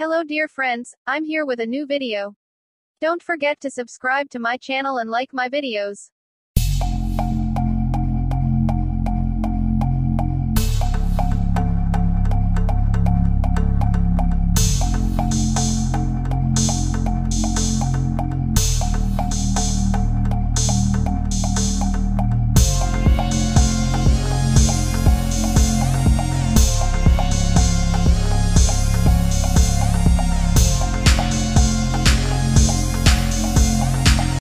Hello dear friends, I'm here with a new video. Don't forget to subscribe to my channel and like my videos.